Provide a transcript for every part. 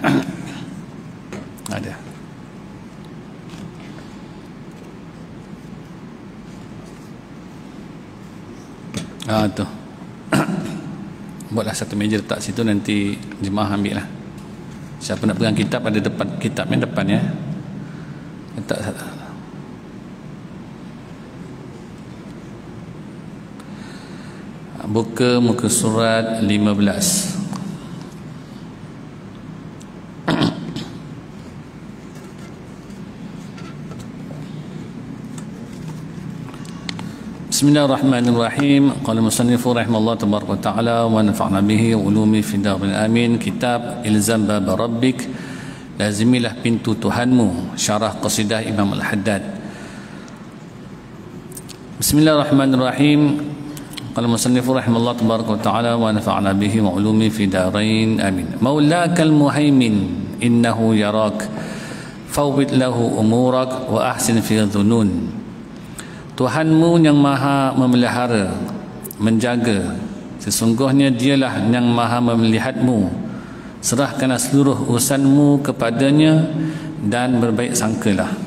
Ada. Tu. Buatlah satu meja letak situ, nanti jemaah ambil lah. Siapa nak pegang kitab, ada depan kitab yang depan ya. Letak satu. Buka muka surat 15. Bismillahirrahmanirrahim. Qala musannifu rahimallahu tabaraka wa ta'ala wa nafa'na bihi wa ulumi fi darin amin. Kitab Ilzam Bab Rabbik, lazimilah pintu Tuhanmu, syarah qasidah Imam Al-Haddad. Bismillahirrahmanirrahim. Qala musannifu rahimallahu tabaraka wa ta'ala wa nafa'na bihi wa ulumi fi darin amin. Maulakal muhaimin innahu yarak fawwid lahu umurak wa ahsin fi dhunun. Tuhanmu yang maha memelihara, menjaga, sesungguhnya dialah yang maha melihatmu. Serahkanlah seluruh urusanmu kepadanya dan berbaik sangkalah.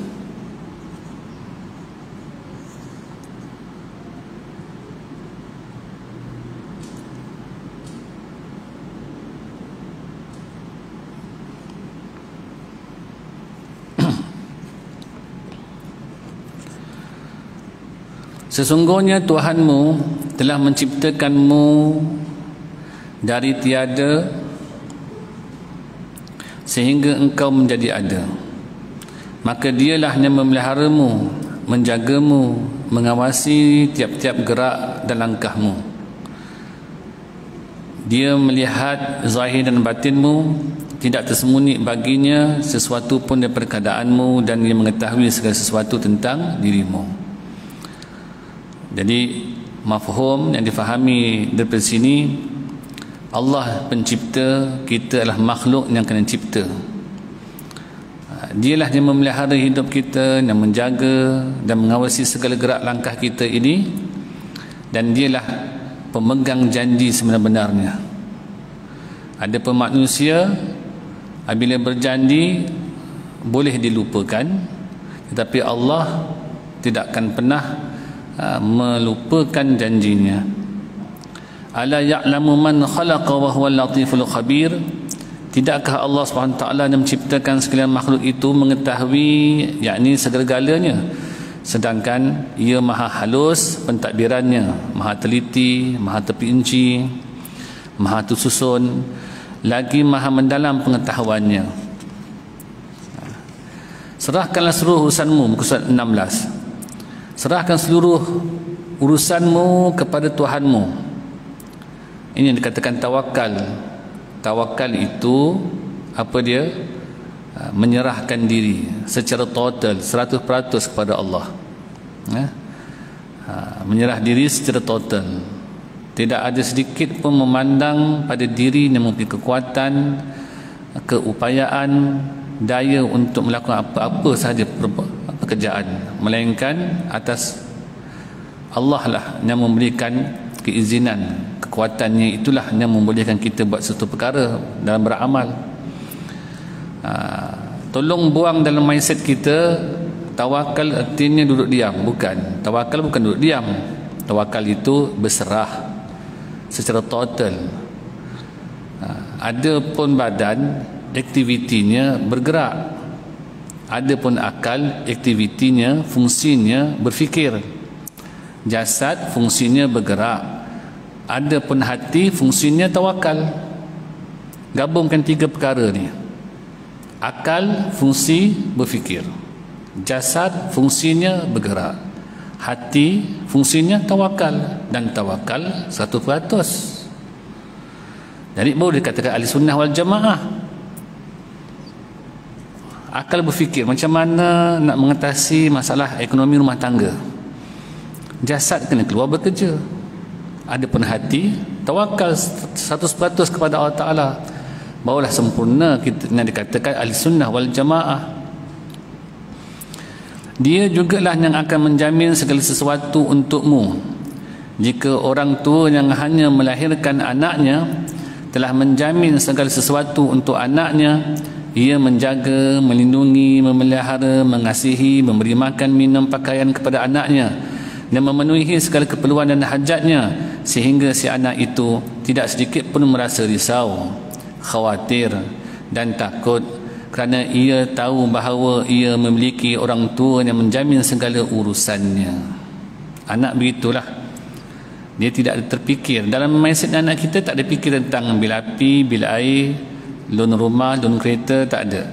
Sesungguhnya Tuhanmu telah menciptakanmu dari tiada sehingga engkau menjadi ada. Maka dialah yang memeliharamu, menjagamu, mengawasi tiap-tiap gerak dan langkahmu. Dia melihat zahir dan batinmu, tidak tersembunyi baginya sesuatu pun daripada keadaanmu, dan dia mengetahui segala sesuatu tentang dirimu. Jadi mafhum yang difahami daripada sini, Allah pencipta, kita adalah makhluk yang kena cipta. Dialah yang memelihara hidup kita, yang menjaga dan mengawasi segala gerak langkah kita ini, dan dialah pemegang janji sebenar-benarnya. Ada manusia apabila berjanji boleh dilupakan, tetapi Allah tidak akan pernah melupakan janjinya. Ala ya'lamu man khalaqa wa huwal latiful khabir. Tidakkah Allah SWT yang menciptakan segala makhluk itu mengetahui, yakni segala-galanya, sedangkan ia maha halus pentadbirannya, maha teliti, maha terperinci, maha tersusun, lagi maha mendalam pengetahuannya. Serahkanlah seluruh urusanmu, muka surat 16. Serahkan seluruh urusanmu kepada Tuhanmu. Ini yang dikatakan tawakal. Tawakal itu apa dia? Menyerahkan diri secara total, 100% kepada Allah. Menyerah diri secara total. Tidak ada sedikit pun memandang pada diri yang mempunyai kekuatan, keupayaan, daya untuk melakukan apa-apa sahaja pekerjaan, melainkan atas Allah lah yang memberikan keizinan. Kekuatannya itulah yang membolehkan kita buat sesuatu perkara dalam beramal. Tolong buang dalam mindset kita tawakal artinya duduk diam. Bukan. Tawakal bukan duduk diam. Tawakal itu berserah secara total. Ada pun badan aktivitinya bergerak, ada pun akal aktivitinya, fungsinya berfikir. Jasad fungsinya bergerak, ada pun hati fungsinya tawakal. Gabungkan tiga perkara ni. Akal fungsi berfikir, jasad fungsinya bergerak, hati fungsinya tawakal, dan tawakal 100%. Jadi baru dikatakan ahli sunnah wal jamaah. Akal berfikir macam mana nak mengatasi masalah ekonomi rumah tangga. Jasad kena keluar bekerja. Ada pun hati tawakal 100% kepada Allah Ta'ala. Barulah sempurna kita yang dikatakan ahli sunnah wal jamaah. Dia jugalah yang akan menjamin segala sesuatu untukmu. Jika orang tua yang hanya melahirkan anaknya telah menjamin segala sesuatu untuk anaknya. Ia menjaga, melindungi, memelihara, mengasihi, memberi makan, minum, pakaian kepada anaknya dan memenuhi segala keperluan dan hajatnya, sehingga si anak itu tidak sedikit pun merasa risau, khawatir dan takut, kerana ia tahu bahawa ia memiliki orang tua yang menjamin segala urusannya. Anak begitulah, dia tidak terfikir. Dalam mindset anak kita tak ada fikir tentang bil api, bil air, loan rumah, loan kereta, tak ada.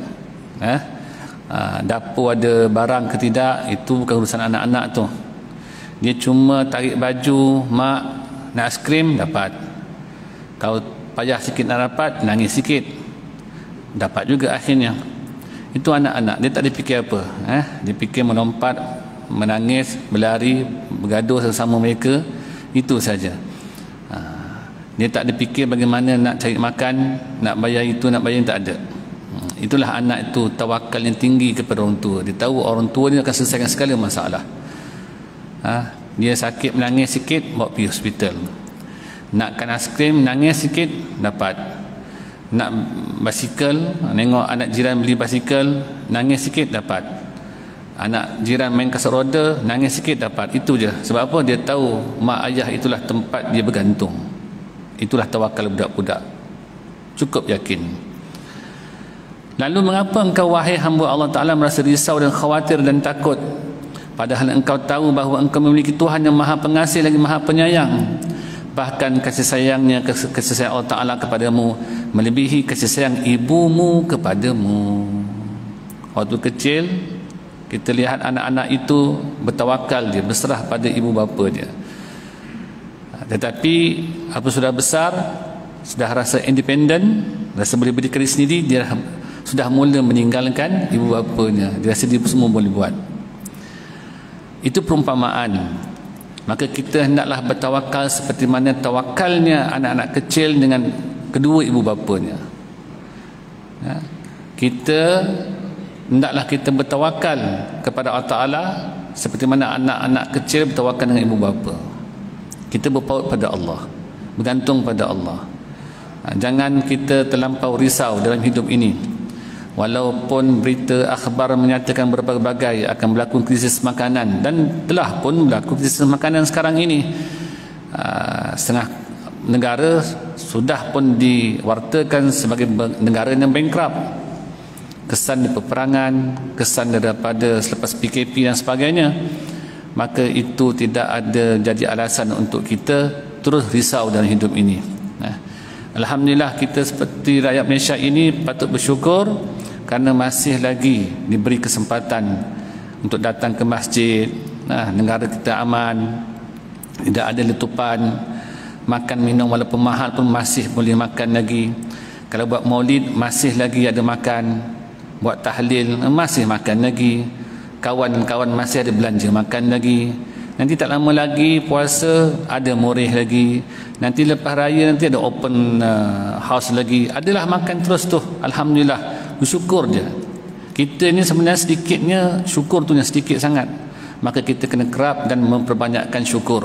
Dapur ada barang ke tidak, itu bukan urusan anak-anak tu. Dia cuma tarik baju, mak nak aiskrim, dapat. Kalau payah sikit nak dapat, nangis sikit, dapat juga akhirnya. Itu anak-anak, dia tak ada fikir apa. Dia fikir melompat, menangis, berlari, bergaduh sesama mereka, itu saja. Dia tak ada fikir bagaimana nak cari makan, nak bayar itu, nak bayar ini, tak ada. Itulah anak itu, tawakal yang tinggi kepada orang tua. Dia tahu orang tua dia akan selesaikan segala masalah. Dia sakit, menangis sikit, bawa pergi hospital. Nakkan aiskrim, nangis sikit, dapat. Nak basikal, tengok anak jiran beli basikal, nangis sikit, dapat. Anak jiran main kasut roda, nangis sikit, dapat. Itu je. Sebab apa? Dia tahu mak ayah itulah tempat dia bergantung. Itulah tawakal budak-budak. Cukup yakin. Lalu mengapa engkau wahai hamba Allah Ta'ala merasa risau dan khawatir dan takut, padahal engkau tahu bahawa engkau memiliki Tuhan yang maha pengasih lagi maha penyayang? Bahkan kasih sayangnya, kasih sayang Allah Ta'ala kepadamu melebihi kasih sayang ibumu kepadamu. Waktu kecil kita lihat anak-anak itu bertawakal, dia berserah pada ibu bapa dia. Tetapi apa sudah besar, sudah rasa independen, rasa boleh berdikari sendiri, dia sudah mula meninggalkan ibu bapanya. Dia rasa dia semua boleh buat. Itu perumpamaan. Maka kita hendaklah bertawakal seperti mana tawakalnya anak-anak kecil dengan kedua ibu bapanya. Kita hendaklah kita bertawakal kepada Allah Ta'ala seperti mana anak-anak kecil bertawakal dengan ibu bapa. Kita berpaut pada Allah, bergantung pada Allah. Jangan kita terlampau risau dalam hidup ini. Walaupun berita akhbar menyatakan berbagai akan berlaku krisis makanan, dan telah pun berlaku krisis makanan sekarang ini. Setengah negara sudah pun diwartakan sebagai negara yang bankrupt. Kesan di peperangan, kesan daripada selepas PKP dan sebagainya. Maka itu tidak ada jadi alasan untuk kita terus risau dalam hidup ini. Alhamdulillah, kita seperti rakyat Malaysia ini patut bersyukur kerana masih lagi diberi kesempatan untuk datang ke masjid. Negara kita aman, tidak ada letupan, makan minum walaupun mahal pun masih boleh makan lagi. Kalau buat maulid masih lagi ada makan, buat tahlil masih makan lagi, kawan-kawan masih ada belanja makan lagi. Nanti tak lama lagi puasa ada moreh lagi. Nanti lepas raya nanti ada open house lagi. Adalah makan terus tu. Alhamdulillah, bersyukur je. Kita ni sebenarnya sedikitnya syukur tu yang sedikit sangat. Maka kita kena kerap dan memperbanyakkan syukur.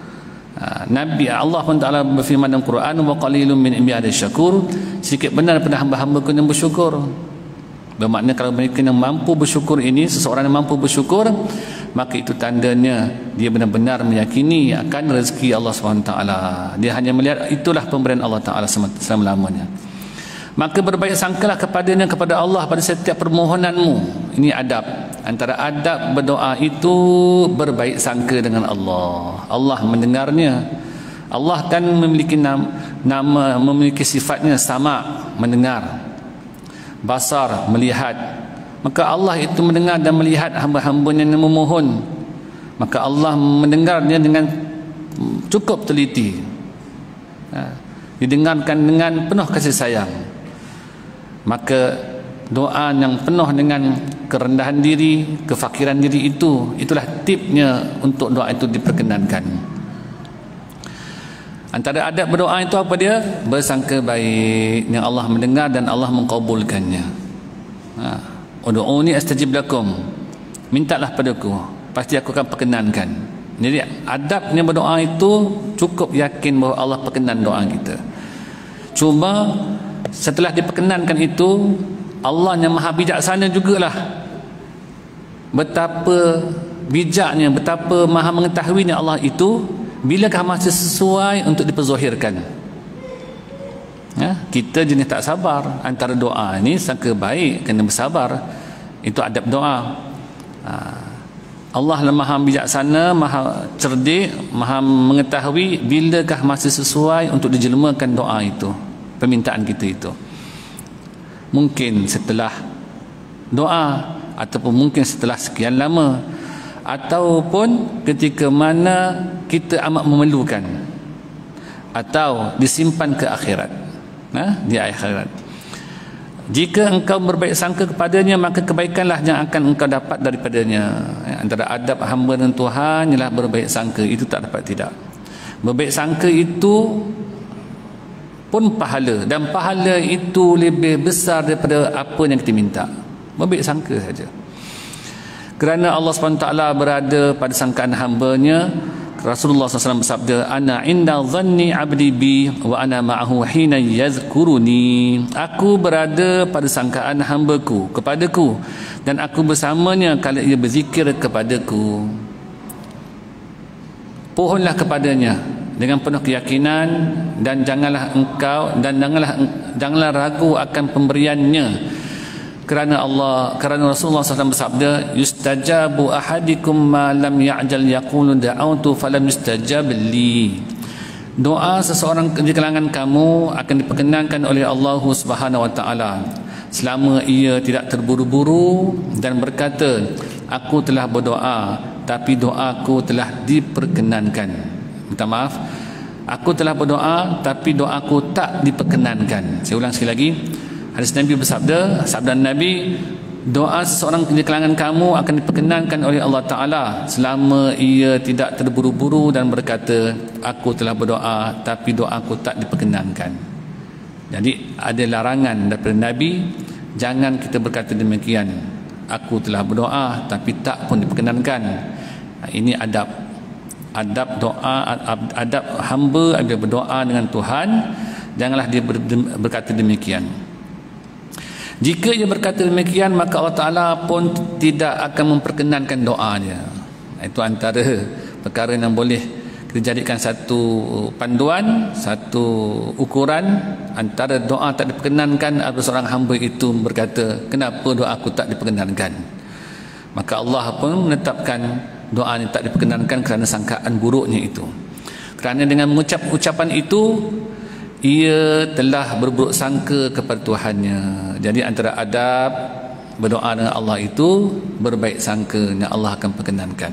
Nabi Allah pun Ta'ala berfirman dalam Quran, wa qalilun min ibadis syakur. Sedikit benar daripada hamba-hamba ku yang bersyukur. Bermakna kalau mereka yang mampu bersyukur ini, seseorang yang mampu bersyukur, maka itu tandanya dia benar-benar meyakini akan rezeki Allah SWT. Dia hanya melihat itulah pemberian Allah Ta'ala selama-lamanya. Maka berbaik sangkalah kepadanya, kepada Allah pada setiap permohonanmu. Ini adab. Antara adab berdoa itu berbaik sangka dengan Allah. Allah mendengarnya. Allah kan memiliki nama memiliki sifatnya sama, mendengar, basar, melihat. Maka Allah itu mendengar dan melihat hamba-hambanya yang memohon. Maka Allah mendengarnya dengan cukup teliti. Didengarkan dengan penuh kasih sayang. Maka doa yang penuh dengan kerendahan diri, kefakiran diri itulah tipnya untuk doa itu diperkenankan. Antara adab berdoa itu apa dia? Bersangka baik yang Allah mendengar dan Allah mengkabulkannya. Ud'uni astajib lakum. Mintalah padaku, pasti aku akan perkenankan. Jadi adabnya berdoa itu cukup yakin bahawa Allah perkenan doa kita. Cuma setelah diperkenankan itu, Allah yang maha bijaksana jugalah, betapa bijaknya, betapa maha mengetahuinya Allah itu, bilakah masih sesuai untuk diperzahirkan. Kita jenis tak sabar. Antara doa ni sangka baik, kena bersabar. Itu adab doa. Allah maha bijaksana, maha cerdik, maha mengetahui bilakah masih sesuai untuk dijelmakan doa itu, permintaan kita itu. Mungkin setelah doa, ataupun mungkin setelah sekian lama, ataupun ketika mana kita amat memerlukan, atau disimpan ke akhirat, di akhirat. Jika engkau berbaik sangka kepadanya, maka kebaikanlah yang akan engkau dapat daripadanya. Antara adab hamba dan Tuhan ialah berbaik sangka, itu tak dapat tidak. Berbaik sangka itu pun pahala, dan pahala itu lebih besar daripada apa yang kita minta. Berbaik sangka saja. Kerana Allah SWT berada pada sangkaan hambanya. Rasulullah SAW bersabda, ana inda dhanni abdi bi wa ana ma'ahu hina yazkuruni. Aku berada pada sangkaan hambaku kepadaku, dan aku bersamanya kalau ia berzikir kepadaku. Pohonlah kepadanya dengan penuh keyakinan, dan janganlah ragu akan pemberiannya. Kerana Rasulullah SAW bersabda, yustajabu ahadikum ma lam ya'jal yaqulu da'autu falam yustajab li. Doa seseorang di kalangan kamu akan diperkenankan oleh Allah Subhanahu wa taala selama ia tidak terburu-buru dan berkata, aku telah berdoa tapi doaku telah diperkenankan. Minta maaf, aku telah berdoa tapi doaku tak diperkenankan. Saya ulang sekali lagi. Hadis Nabi bersabda, sabda Nabi, doa seseorang di kalangan kamu akan diperkenankan oleh Allah Ta'ala selama ia tidak terburu-buru dan berkata, aku telah berdoa tapi doaku tak diperkenankan. Jadi ada larangan daripada Nabi, jangan kita berkata demikian, aku telah berdoa tapi tak pun diperkenankan. Ini adab doa, adab hamba apabila berdoa dengan Tuhan, janganlah dia berkata demikian. Jika ia berkata demikian, maka Allah Ta'ala pun tidak akan memperkenankan doanya. Itu antara perkara yang boleh kita jadikan satu panduan, satu ukuran antara doa tak diperkenankan apabila seorang hamba itu berkata, kenapa doa aku tak diperkenankan? Maka Allah pun menetapkan doa ini tak diperkenankan kerana sangkaan buruknya itu. Kerana dengan mengucap ucapan itu, ia telah berburuk sangka kepada Tuhannya. Jadi antara adab berdoa dengan Allah itu berbaik sangka yang Allah akan perkenankan.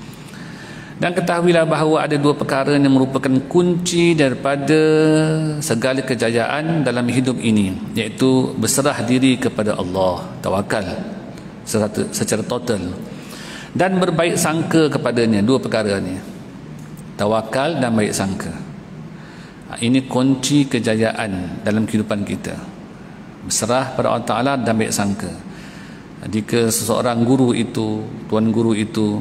Dan ketahuilah bahawa ada dua perkara yang merupakan kunci daripada segala kejayaan dalam hidup ini, iaitu berserah diri kepada Allah, tawakal secara total, dan berbaik sangka kepadanya. Dua perkara ni, tawakal dan baik sangka. Ini kunci kejayaan dalam kehidupan kita. Berserah pada Allah Ta'ala dan baik sangka. Jika seseorang guru itu, tuan guru itu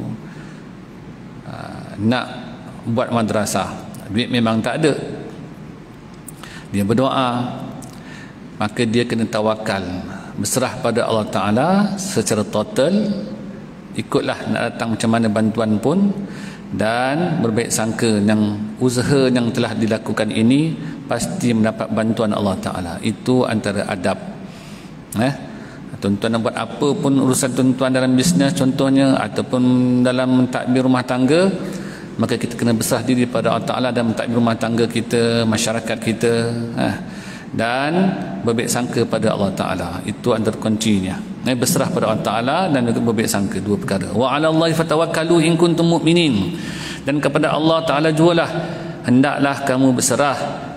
nak buat madrasah, duit memang tak ada, dia berdoa, maka dia kena tawakal, berserah pada Allah Ta'ala secara total, ikutlah nak datang macam mana bantuan pun, dan berbaik sangka yang usaha yang telah dilakukan ini pasti mendapat bantuan Allah Ta'ala. Itu antara adab. Tuan-tuan nak buat apa pun urusan tuan-tuan dalam bisnes contohnya, ataupun dalam mentadbir rumah tangga, maka kita kena berserah diri pada Allah Ta'ala dan mentadbir rumah tangga kita, masyarakat kita, dan berbaik sangka pada Allah Ta'ala. Itu antara kuncinya. Berserah pada Allah Ta'ala dan juga berbaik sangka. Dua perkara. Wa 'ala Allahi fatawakkalu in kuntum mu'minin. Dan kepada Allah Ta'ala jugalah hendaklah kamu berserah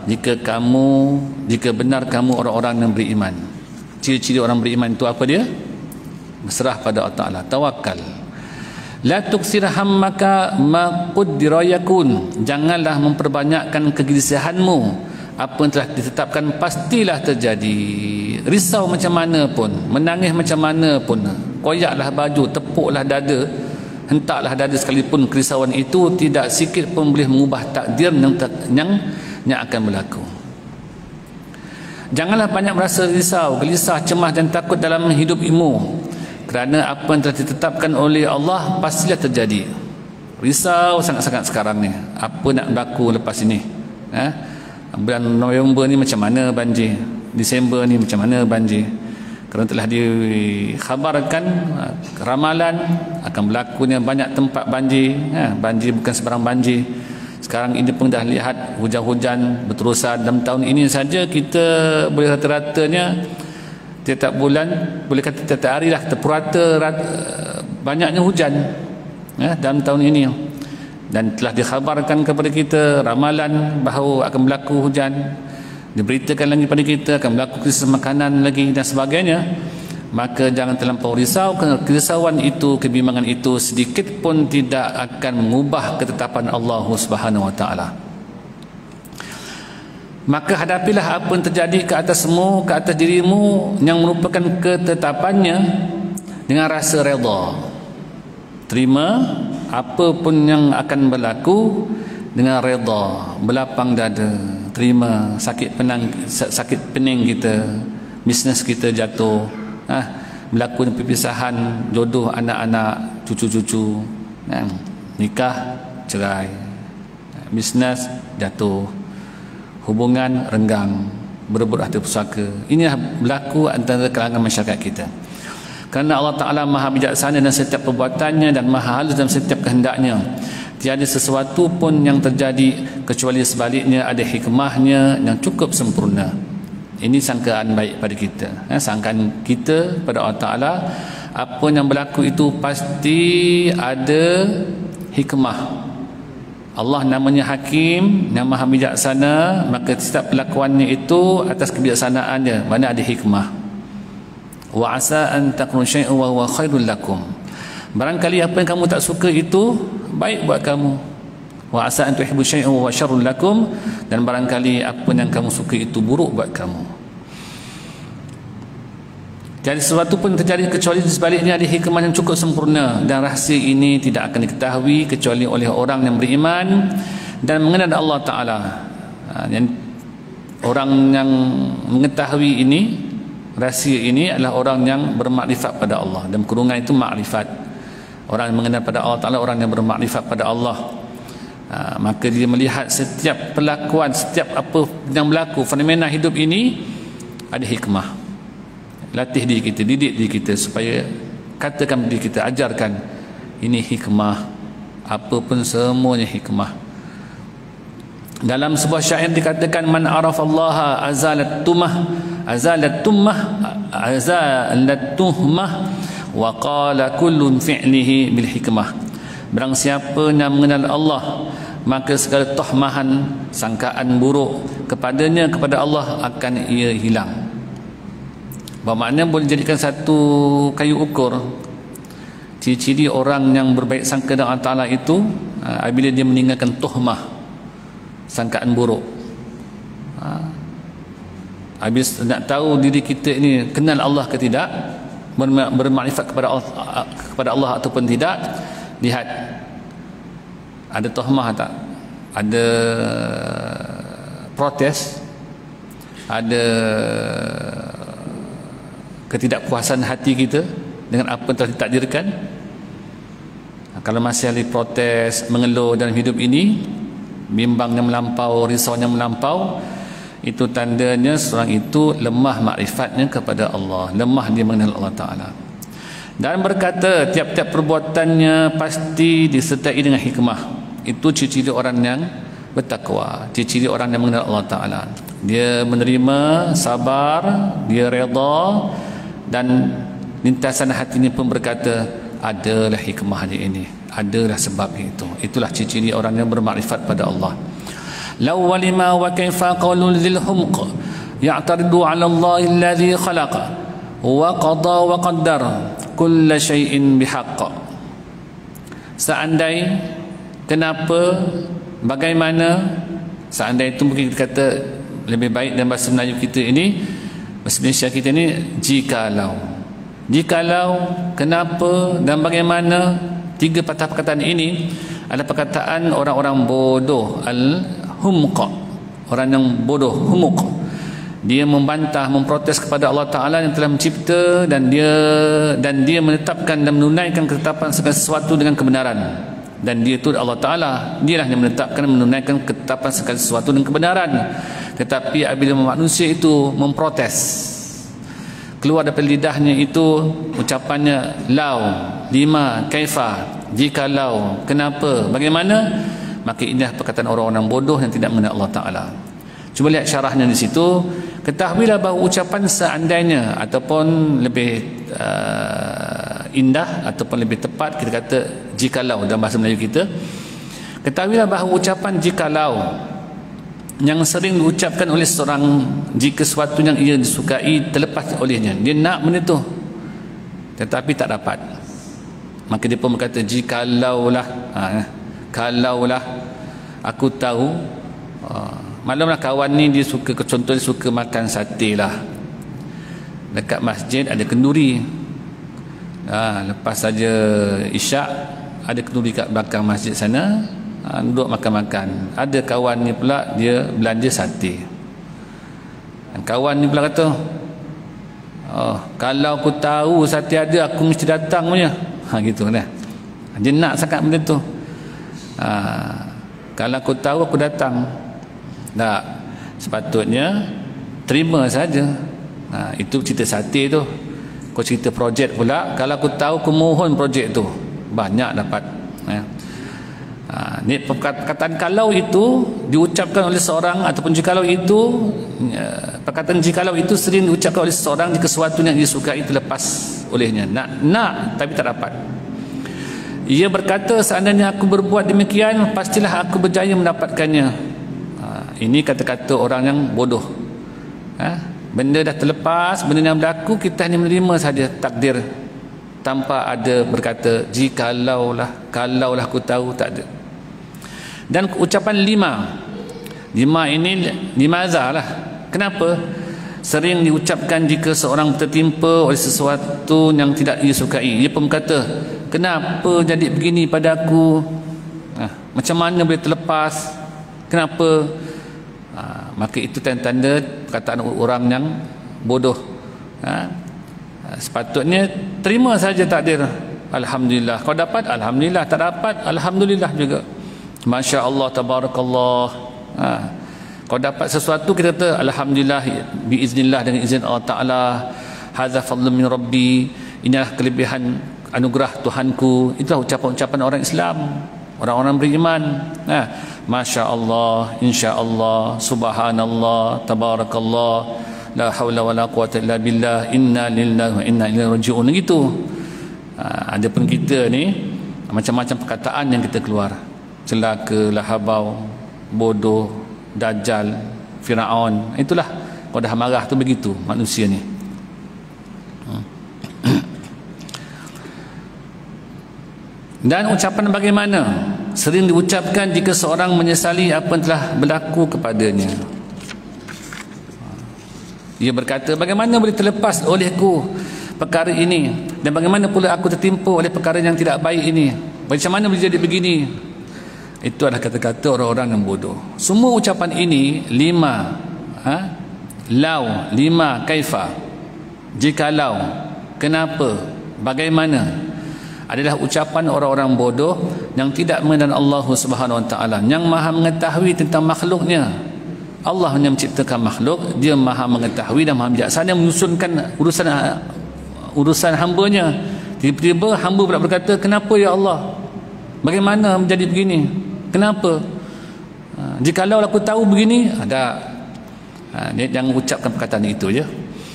jika benar kamu orang-orang yang beriman. Ciri-ciri orang beriman itu apa dia? Berserah pada Allah Ta'ala, tawakal. La tuksir hammaka ma qaddara yakun. Janganlah memperbanyakkan kegelisahanmu. Apa yang telah ditetapkan pastilah terjadi. Risau macam mana pun, menangis macam mana pun, koyaklah baju, tepuklah dada, hentaklah dada sekalipun, kerisauan itu tidak sikit pun boleh mengubah takdir yang akan berlaku. Janganlah banyak merasa risau, gelisah, cemas dan takut dalam hidupmu, kerana apa yang telah ditetapkan oleh Allah pastilah terjadi. Risau sangat-sangat sekarang ni, apa nak berlaku lepas ini. Bulan November ni macam mana banjir, Disember ni macam mana banjir, kerana telah dikhabarkan ramalan akan berlakunya banyak tempat banjir. Banjir bukan sebarang banjir. Sekarang ini pun dah lihat hujan-hujan berterusan. Dalam tahun ini saja kita boleh rata-ratanya tiap bulan, boleh kata tiap hari lah, terpurata banyaknya hujan dalam tahun ini. Dan telah dikhabarkan kepada kita ramalan bahawa akan berlaku hujan, diberitakan lagi pada kita akan berlaku krisis makanan lagi dan sebagainya. Maka jangan terlampau risau, kerana kerisauan itu, kebimbangan itu sedikit pun tidak akan mengubah ketetapan Allah Subhanahu wa taala. Maka hadapilah apa yang terjadi ke atasmu, ke atas dirimu yang merupakan ketetapannya dengan rasa redha. Terima apa pun yang akan berlaku dengan redha, berlapang dada. Terima sakit pening kita, bisnes kita jatuh, berlaku perpisahan jodoh anak-anak, cucu-cucu, nikah, cerai, bisnes jatuh, hubungan renggang, berebut harta pusaka. Ini berlaku antara kalangan masyarakat kita. Kerana Allah Ta'ala maha bijaksana dalam setiap perbuatannya dan maha halus dalam setiap kehendaknya. Tiada sesuatu pun yang terjadi kecuali sebaliknya ada hikmahnya yang cukup sempurna. Ini sangkaan baik pada kita. Sangkaan kita pada Allah Ta'ala, apa yang berlaku itu pasti ada hikmah. Allah namanya Hakim, yang maha bijaksana, maka setiap perlakuannya itu atas kebijaksanaannya, mana ada hikmah. Wa asa an takunu syai'un wa huwa khairul lakum. Barangkali apa yang kamu tak suka itu baik buat kamu. Wa asa an tuhibbu syai'un wa huwa syarrul lakum, dan barangkali apa yang kamu suka itu buruk buat kamu. Jadi sesuatu pun terjadi kecuali di sebaliknya ada hikmah yang cukup sempurna, dan rahsia ini tidak akan diketahui kecuali oleh orang yang beriman dan mengenal Allah Ta'ala. Orang yang mengetahui ini, rahsia ini, adalah orang yang bermakrifat pada Allah, dan kurungan itu makrifat. Orang yang mengenal pada Allah Ta'ala, orang yang bermakrifat pada Allah. Maka dia melihat setiap perlakuan, setiap apa yang berlaku, fenomena hidup ini ada hikmah. Latih diri kita, didik diri kita supaya katakan diri kita, ajarkan ini hikmah. Apa pun semuanya hikmah. Dalam sebuah syair dikatakan, man arafallaha azalat tuhmah wa qala kullun fi'lihi bil hikmah. Barang siapa yang mengenal Allah, maka segala tuhmahan, sangkaan buruk kepadanya, kepada Allah akan ia hilang. Bermakna boleh jadikan satu kayu ukur ciri-ciri orang yang berbaik sangka dengan Allah Ta'ala itu, apabila dia meninggalkan tuhmah, sangkaan buruk. Habis nak tahu diri kita ini kenal Allah ke tidak, bermakrifat kepada Allah ataupun tidak, lihat ada tuhmah tak, ada protes, ada ketidakpuasan hati kita dengan apa yang telah ditakdirkan. Kalau masih ada protes, mengeluh dalam hidup ini, bimbangnya melampau, risaunya melampau, itu tandanya seorang itu lemah makrifatnya kepada Allah, lemah dia mengenal Allah Ta'ala. Dan berkata tiap-tiap perbuatannya pasti disertai dengan hikmah. Itu ciri-ciri orang yang bertakwa, ciri-ciri orang yang mengenal Allah Ta'ala. Dia menerima, sabar, dia redha, dan lintasan hatinya pun berkata adalah hikmahnya ini, adalah sebabnya itu. Itulah ciri-ciri orang yang bermakrifat pada Allah. Law walima wa kaifa qawlul dhil humq ya'taridu 'ala Allah alladhi khalaqa wa qada wa qaddar kull shay'in bihaqq. Seandai, kenapa, bagaimana, seandai itu mungkin kita kata lebih baik dalam bahasa Melayu kita ini, bahasa Malaysia kita ini, jikalau, kenapa dan bagaimana. Tiga patah perkataan ini adalah perkataan orang-orang bodoh, al-humq, orang yang bodoh, humuk, dia membantah, memprotes kepada Allah Ta'ala yang telah mencipta, dan dia menetapkan dan menunaikan ketetapan segala sesuatu dengan kebenaran. Dan dia itu Allah Ta'ala, dialah yang menetapkan dan menunaikan ketetapan segala sesuatu dengan kebenaran. Tetapi apabila manusia itu memprotes, keluar daripada lidahnya itu ucapannya lau, lima, kaifa, jikalau, kenapa, bagaimana, maka inilah perkataan orang-orang bodoh yang tidak mengenal Allah Ta'ala. Cuba lihat syarahnya di situ. Ketahuilah bahawa ucapan seandainya, ataupun lebih indah ataupun lebih tepat kita kata jikalau dalam bahasa Melayu kita, ketahuilah bahawa ucapan jikalau yang sering diucapkan oleh seorang jika sesuatu yang ia disukai terlepas olehnya, dia nak benda tu tetapi tak dapat, maka dia pun berkata jikalaulah, kalaulah aku tahu. Maklumlah kawan ni dia suka, contoh dia suka makan sate lah, dekat masjid ada kenduri, lepas saja isyak ada kenduri kat belakang masjid sana, duduk makan-makan. Ada kawan ni pula dia belanja sate, dan kawan ni pula kata, kalau aku tahu sate ada aku mesti datang punya, gitu kan. Dia nak sangat benda tu, kalau aku tahu aku datang. Tak, sepatutnya terima saja. Itu cerita sate tu. Kau cerita projek pula, kalau aku tahu aku mohon projek tu, banyak dapat. Ni perkataan kalau itu diucapkan oleh seorang, ataupun jikalau itu, perkataan jikalau itu sering diucapkan oleh seseorang jika sesuatu yang dia sukai terlepas olehnya. Nak tapi tak dapat. Ia berkata, seandainya aku berbuat demikian, pastilah aku berjaya mendapatkannya. Ini kata-kata orang yang bodoh. Benda dah terlepas, benda yang berlaku, kita hanya menerima saja takdir tanpa ada berkata jikalaulah, kalaulah aku tahu, tak ada. Dan ucapan lima ini limaza lah. Kenapa sering diucapkan jika seorang tertimpa oleh sesuatu yang tidak ia sukai? Ia pun berkata, kenapa jadi begini pada aku, macam mana boleh terlepas, kenapa? Maka itu tanda-tanda perkataan orang yang bodoh. Sepatutnya terima saja takdir. Alhamdulillah. Kau dapat, alhamdulillah. Tak dapat, alhamdulillah juga. Masya Allah, tabarakallah. Kau dapat sesuatu, kita kata alhamdulillah, biiznillah, dengan izin Allah Ta'ala. Hadza fadlun min Rabbi. Inilah kelebihan anugerah Tuhanku. Itulah ucapan-ucapan orang Islam, orang-orang beriman. Masya Allah, insya Allah, subhanallah, tabarakallah, la hawla wa la quwata illa billah, inna lillahi wa inna ilaihi raji'un. Gitu. Adapun kita ni macam-macam perkataan yang kita keluar, celaka, lahabau, bodoh, dajjal, Firaun. Itulah, kalau dah marah tu begitu manusia ni. Dan ucapan bagaimana sering diucapkan jika seorang menyesali apa yang telah berlaku kepadanya. Ia berkata, bagaimana boleh terlepas olehku perkara ini, dan bagaimana pula aku tertimpa oleh perkara yang tidak baik ini, macam mana boleh jadi begini? Itu adalah kata-kata orang-orang yang bodoh. Semua ucapan ini, lima, lau, lima, kaifa, jikalau, kenapa, bagaimana, adalah ucapan orang-orang bodoh yang tidak mengenal Allah Subhanahu Wa Taala, yang maha mengetahui tentang makhluknya. Allah yang menciptakan makhluk, dia maha mengetahui dan maha bijaksana menyusunkan urusan hambanya. Tiba-tiba hamba pula berkata, kenapa ya Allah, bagaimana menjadi begini, kenapa, jikalau aku tahu begini, ada. Dia jangan ucapkan perkataan itu je.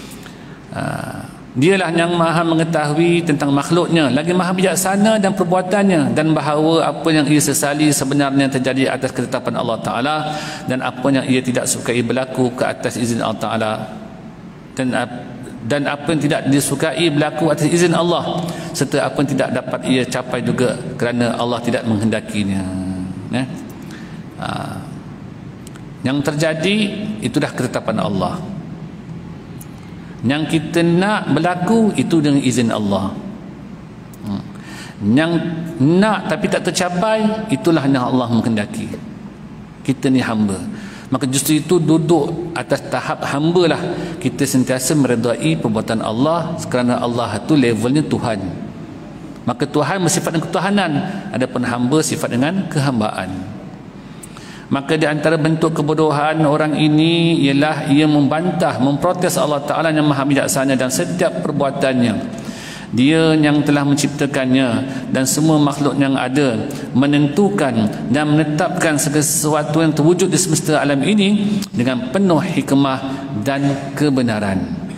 Dialah yang maha mengetahui tentang makhluknya, lagi maha bijaksana dan perbuatannya, dan bahawa apa yang ia sesali sebenarnya terjadi atas ketetapan Allah Ta'ala, dan apa yang ia tidak sukai berlaku ke atas izin Allah Ta'ala, dan apa yang tidak disukai berlaku atas izin Allah, serta apa yang tidak dapat ia capai juga kerana Allah tidak menghendakinya. Yang terjadi itulah ketetapan Allah. Yang kita nak berlaku itu dengan izin Allah. Yang nak tapi tak tercapai, itulah yang Allah menghendaki. Kita ni hamba. Maka justru itu duduk atas tahap hamba lah kita sentiasa meredai perbuatan Allah, kerana Allah itu levelnya Tuhan. Maka Tuhan bersifat dengan ketuhanan, adapun hamba sifat dengan kehambaan. Maka di antara bentuk kebodohan orang ini ialah ia membantah, memprotes Allah Ta'ala yang maha bijaksana dan setiap perbuatannya. Dia yang telah menciptakannya dan semua makhluk yang ada, menentukan dan menetapkan segala sesuatu yang terwujud di semesta alam ini dengan penuh hikmah dan kebenaran.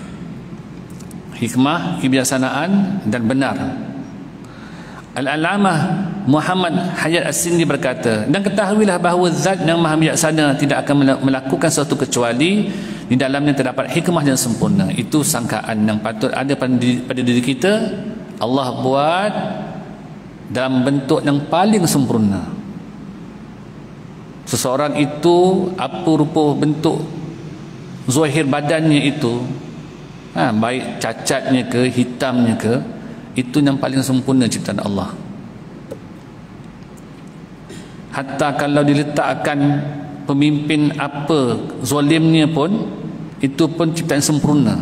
Hikmah, kebijaksanaan dan benar. Al-Alamah Muhammad Hayat As-Sindi berkata, dan ketahuilah bahawa zat yang maha bijaksana tidak akan melakukan sesuatu kecuali di dalamnya terdapat hikmah yang sempurna. Itu sangkaan yang patut ada pada diri kita. Allah buat dalam bentuk yang paling sempurna. Seseorang itu apa rupa bentuk zahir badannya itu, baik cacatnya ke hitamnya ke, itu yang paling sempurna ciptaan Allah. Hatta kalau diletakkan pemimpin apa zalimnya pun, itu pun ciptaan sempurna.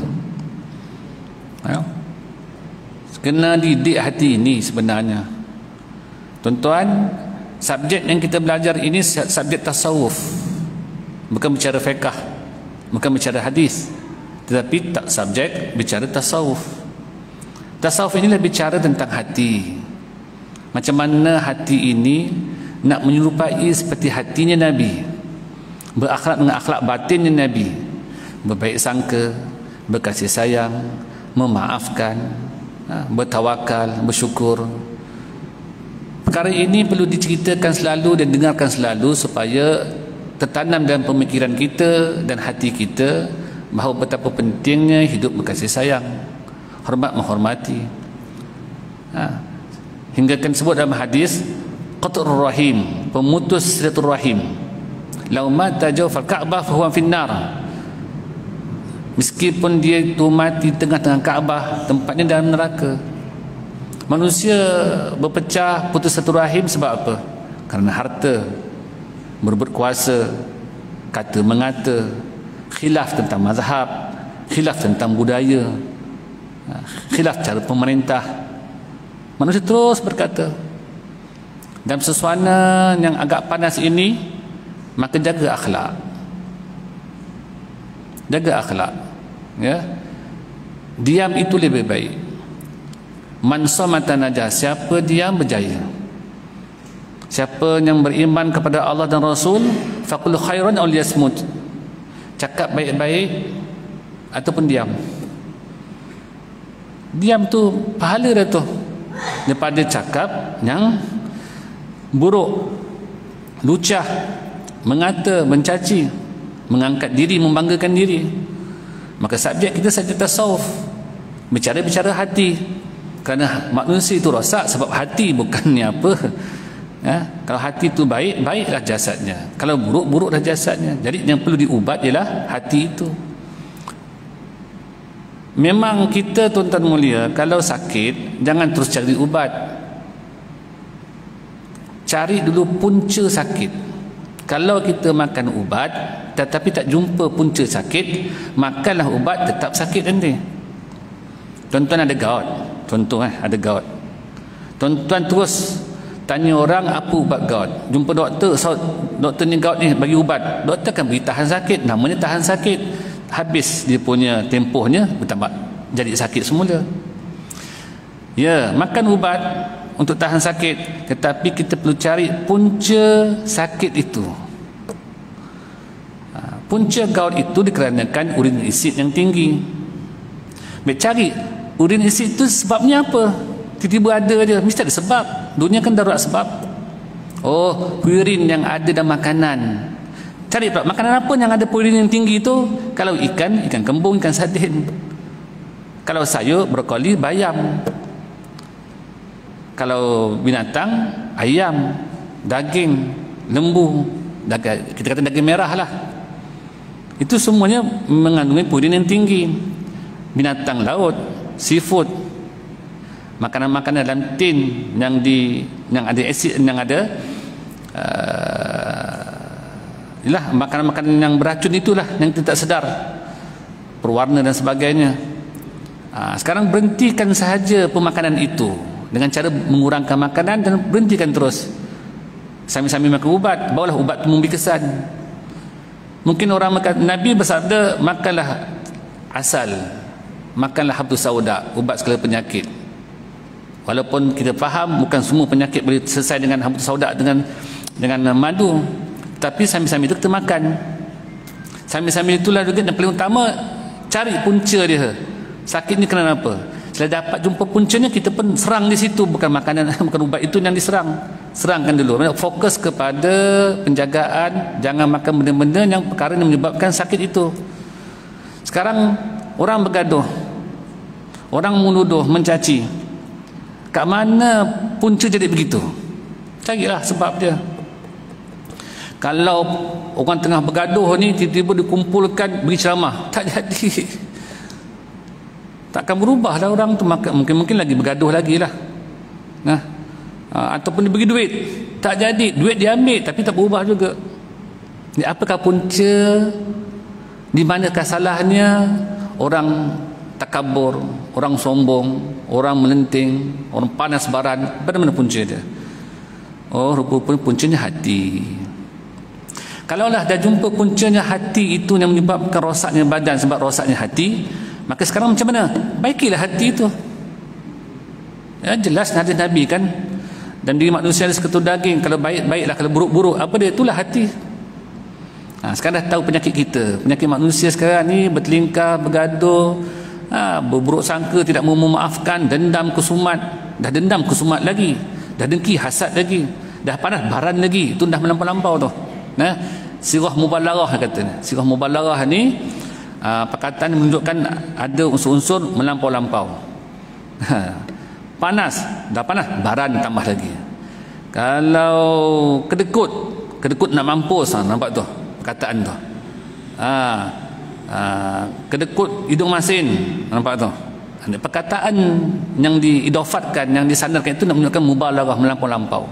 Kena didik hati ini sebenarnya. Tuan-tuan, subjek yang kita belajar ini subjek tasawuf, bukan bicara fiqh, bukan bicara hadis, tetapi tak subjek bicara tasawuf. Tasawuf inilah bicara tentang hati. Macam mana hati ini nak menyerupai seperti hatinya Nabi, berakhlak dengan akhlak batinnya Nabi, berbaik sangka, berkasih sayang, memaafkan, bertawakal, bersyukur. Perkara ini perlu diceritakan selalu dan dengarkan selalu supaya tertanam dalam pemikiran kita dan hati kita bahawa betapa pentingnya hidup berkasih sayang, hormat menghormati. Hingga kan sebut dalam hadis, qatrur rahim, pemutus silaturahim, lau mata jawfal Ka'bah fahuwa finnar. Meskipun dia itu mati tengah-tengah Kaabah, tempatnya dalam neraka. Manusia berpecah, putus satu rahim sebab apa? Kerana harta, berebut kuasa, kata mengata, khilaf tentang mazhab, khilaf tentang budaya, khilaf cara pemerintah. Manusia terus berkata. Dalam sesuana yang agak panas ini, maka jaga akhlak. Jaga akhlak, ya. Diam itu lebih baik. Man samata najah, siapa diam berjaya. Siapa yang beriman kepada Allah dan Rasul, faqul khairan aw liyasmut, cakap baik-baik ataupun diam. Diam tu pahala dah tu, daripada cakap yang buruk, lucah, mengata, mencaci, mengangkat diri, membanggakan diri. Maka subjek kita subjek tasawuf, bicara hati. Kerana manusia itu rosak sebab hati, bukannya apa. Kalau hati itu baik, baiklah jasadnya. Kalau buruk, buruklah jasadnya. Jadi yang perlu diubat ialah hati itu. Memang kita, tuan-tuan mulia, kalau sakit jangan terus cari ubat. Cari dulu punca sakit. Kalau kita makan ubat tetapi tak jumpa punca sakit, makanlah ubat, tetap sakit nanti. Tuan-tuan ada gout, ada gout. Tuan-tuan terus tanya orang apa ubat gout, jumpa doktor, doktor ni gout ni bagi ubat, doktor akan beri tahan sakit, namanya tahan sakit. Habis dia punya tempohnya, bertambah jadi sakit semula. Ya, makan ubat untuk tahan sakit, tetapi kita perlu cari punca sakit itu. Punca gout itu dikarenakan urin asid yang tinggi. Baik, cari urin asid itu sebabnya apa. Tiba-tiba ada je, mesti ada sebab. Dunia kan darurat sebab. Oh, urin yang ada dalam makanan. Cari pula makanan apa yang ada urin yang tinggi itu. Kalau ikan kembung, ikan sardin. Kalau sayur, brokoli, bayam. Kalau binatang, ayam, daging, lembu, kita kata daging merah lah. Itu semuanya mengandungi protein yang tinggi. Binatang laut, seafood, makanan-makanan dalam tin yang ada asid, yang ada Yalah, makanan-makanan yang beracun itulah yang kita tak sedar, perwarna dan sebagainya. Sekarang berhentikan sahaja pemakanan itu dengan cara mengurangkan makanan dan berhentikan terus. Sami-sami makan ubat, bawalah ubat itu memberi kesan. Mungkin orang makan, Nabi bersabda, makanlah asal, makanlah habtus sauda, ubat segala penyakit. Walaupun kita faham bukan semua penyakit boleh selesai dengan habtus sauda, dengan madu, tapi sami-sami itu kita makan. Sami-sami itulah juga yang paling utama, cari punca dia. Sakit ni kenapa? Setelah dapat jumpa puncanya, kita pun serang di situ. Bukan makanan, bukan ubat itu yang diserang. Serangkan dulu. Fokus kepada penjagaan, jangan makan benda-benda yang perkara yang menyebabkan sakit itu. Sekarang orang bergaduh, orang menuduh, mencaci. Kat mana punca jadi begitu? Carilah sebab dia. Kalau orang tengah bergaduh ni tiba-tiba dikumpulkan beri ceramah, tak jadi. Takkan berubah lah orang tu, mungkin lagi bergaduh lagi lah. Ataupun diberi duit, tak jadi, duit diambil tapi tak berubah juga. Apakah punca? Di manakah salahnya? Orang takabur, orang sombong, orang melenting, orang panas baran. Pada mana punca dia? Oh, rupanya puncanya hati. Kalaulah dah jumpa puncanya hati itu yang menyebabkan rosaknya badan sebab rosaknya hati, maka sekarang macam mana? Baikilah hati itu. Ya, jelas hadis Nabi kan, dan diri manusia ada seketul daging, kalau baik baiklah, kalau buruk buruk apa dia, itulah hati. Sekarang dah tahu penyakit kita. Penyakit manusia sekarang ni bertelingkar, bergaduh, berburuk sangka, tidak mau memaafkan, dendam kusumat. Dah dendam kusumat lagi, dah dengki hasad lagi, dah panas baran lagi. Itu dah melampau-lampau tu. Sirah mubalarah kata. Sirah mubalarah ni perkataan menunjukkan ada unsur-unsur melampau-lampau. Panas, dah panas, baran tambah lagi. Kalau kedekut nak mampus, nampak tu perkataan tu. Kedekut hidung masin, nampak tu. Perkataan yang diidafatkan, yang disandarkan itu nak menunjukkan mubalarah, melampau-lampau.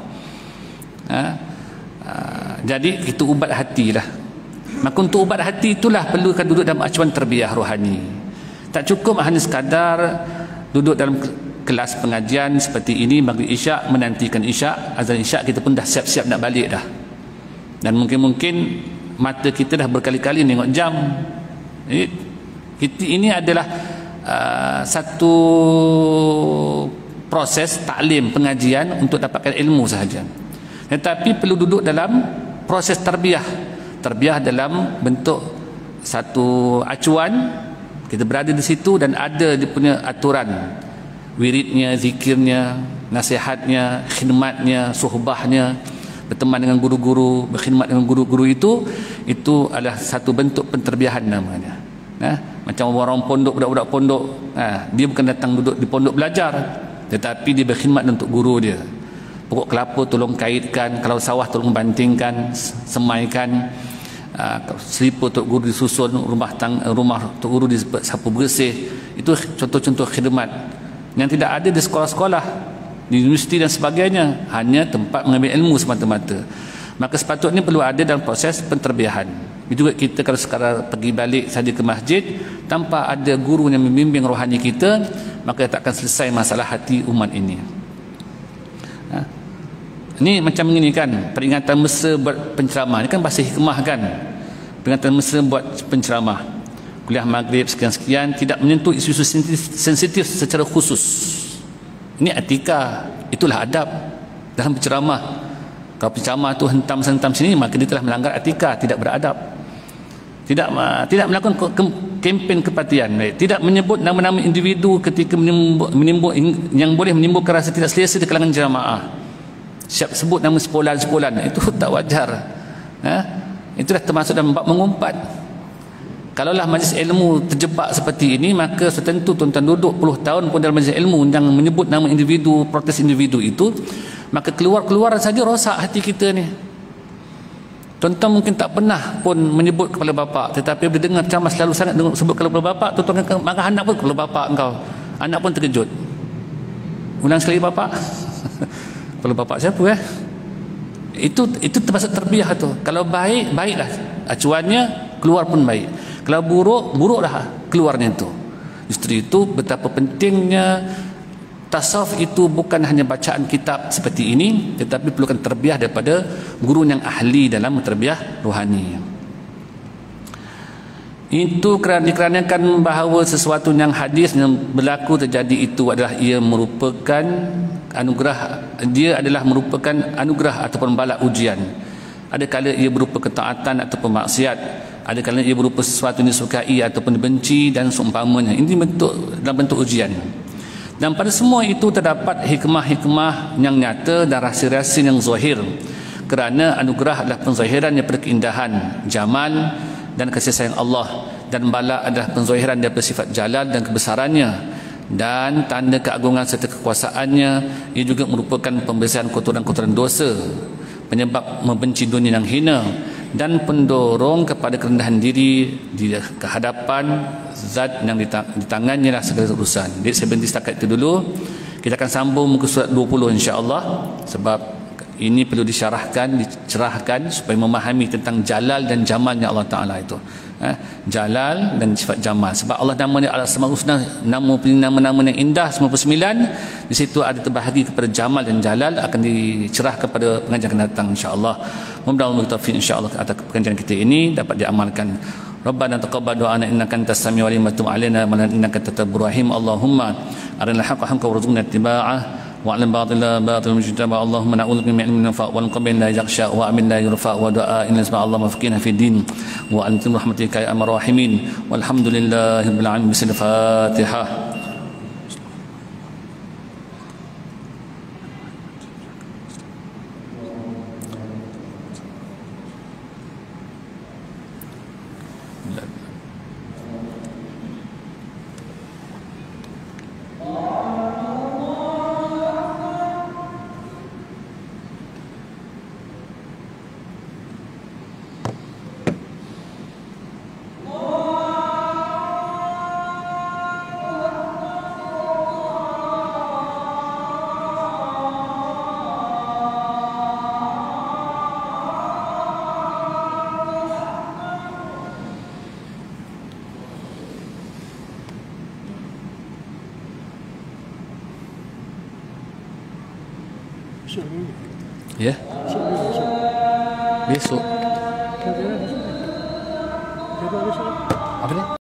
Jadi itu ubat hati lah. Maka untuk ubat hati itulah perlukan duduk dalam acuan terbiah rohani. Tak cukup hanya sekadar duduk dalam kelas pengajian seperti ini, maghrib isyak, menantikan isyak, azan isyak, kita pun dah siap-siap nak balik dah. Dan mungkin mata kita dah berkali-kali tengok jam. Ini adalah satu proses taklim pengajian untuk dapatkan ilmu sahaja. Tetapi perlu duduk dalam proses tarbiyah dalam bentuk satu acuan. Kita berada di situ dan ada dia punya aturan, wiridnya, zikirnya, nasihatnya, khidmatnya, suhbahnya, berteman dengan guru-guru, berkhidmat dengan guru-guru, itu adalah satu bentuk penterbiahan namanya. Macam orang pondok, budak-budak pondok, dia bukan datang duduk di pondok belajar, tetapi dia berkhidmat untuk guru dia. Pokok kelapa tolong kaitkan, kalau sawah tolong bantingkan, semaikan, selipar untuk guru disusun, rumah untuk guru disapu bersih. Itu contoh-contoh khidmat yang tidak ada di sekolah-sekolah, di universiti dan sebagainya, hanya tempat mengambil ilmu semata-mata. Maka sepatutnya perlu ada dalam proses penterbiahan. Juga kita kalau sekarang pergi balik saja ke masjid tanpa ada guru yang membimbing rohani kita, maka tak akan selesai masalah hati umat ini. Ini macam ini kan, peringatan mesra buat penceramah. Ini kan bahasa hikmah kan, peringatan mesra buat penceramah. Kuliah maghrib sekian-sekian, tidak menyentuh isu-isu sensitif secara khusus. Ini etika, itulah adab dalam penceramah. Kalau penceramah tu hentam-hentam sini, maka dia telah melanggar etika, tidak beradab. Tidak melakukan kempen kepatihan, tidak menyebut nama-nama individu ketika menimbul yang boleh menimbulkan rasa tidak selesa di kalangan jemaah. Siap sebut nama sepolan-sepolan, itu tak wajar. Itu dah termasuk dalam bab mengumpat. Kalaulah majlis ilmu terjebak seperti ini, maka setentu tuan-tuan duduk puluh tahun pun dalam majlis ilmu yang menyebut nama individu, protes individu itu, maka keluar-keluar saja rosak hati kita ni. Tuan-tuan mungkin tak pernah pun menyebut kepala bapa, tetapi bila dengar ceramah selalu sangat sebut kepala bapa, tuan-tuan akan marah anak pun, kepala bapa engkau. Anak pun terkejut. Ulang sekali bapa. Kepala bapa siapa Itu termasuk terbiah tu. Kalau baik, baiklah acuannya, keluar pun baik. Kalau buruk, buruklah keluarnya tu. Justru itu betapa pentingnya tasawuf itu bukan hanya bacaan kitab seperti ini, tetapi perlukan terbiah daripada guru yang ahli dalam terbiah rohani. Itu dikarenakan bahawa sesuatu yang hadis yang berlaku terjadi itu adalah ia merupakan anugerah, dia adalah merupakan anugerah ataupun bala ujian. Ada kala ia berupa ketaatan ataupun maksiat, ada kala ia berupa sesuatu yang disukai ataupun dibenci dan seumpamanya. Ini dalam bentuk ujian. Dan pada semua itu terdapat hikmah-hikmah yang nyata dan rahsia-rahsia yang zahir. Kerana anugerah adalah penzahiran daripada keindahan, jamal dan kasih sayang Allah, dan bala adalah penzahiran daripada sifat jalal dan kebesarannya dan tanda keagungan serta kekuasaannya. Ia juga merupakan pembersihan kotoran-kotoran dosa, penyebab membenci dunia yang hina, dan pendorong kepada kerendahan diri di kehadapan zat yang di tangannya lah segala urusan. Jadi saya berhenti setakat itu dulu. Kita akan sambung muka surat 20 insya-Allah, sebab ini perlu disyarahkan, dicerahkan supaya memahami tentang jalal dan jamalnya Allah Ta'ala itu. Jalal dan sifat jamal. Sebab Allah namanya Al-Asmaul Husna, nama-nama yang indah 99. Di situ ada terbahagi kepada jamal dan jalal, akan dicerahkan pada pengajian akan datang insya-Allah. Mudah-mudahan taufiq insya-Allah atas pengajian kita ini dapat diamalkan. Rabbana taqabbal du'ana innaka antas samiul alim wa tub 'alaina innaka antat tawwabur rahim. Allahumma arinal haqqa haqqan warzuqna ittiba'ah wa'lam batila batil mujtaba. Allahumma na'udzu bika min ilmin nafa' wal qalbin la yakhsha wa amin la yurfa wa du'a inna isma Allah mafqina fi din wa antum rahmatika ya arhamar rahimin. Walhamdulillahi rabbil alamin. Bismillahirrahmanirrahim. Ya. Besok. Apa ni?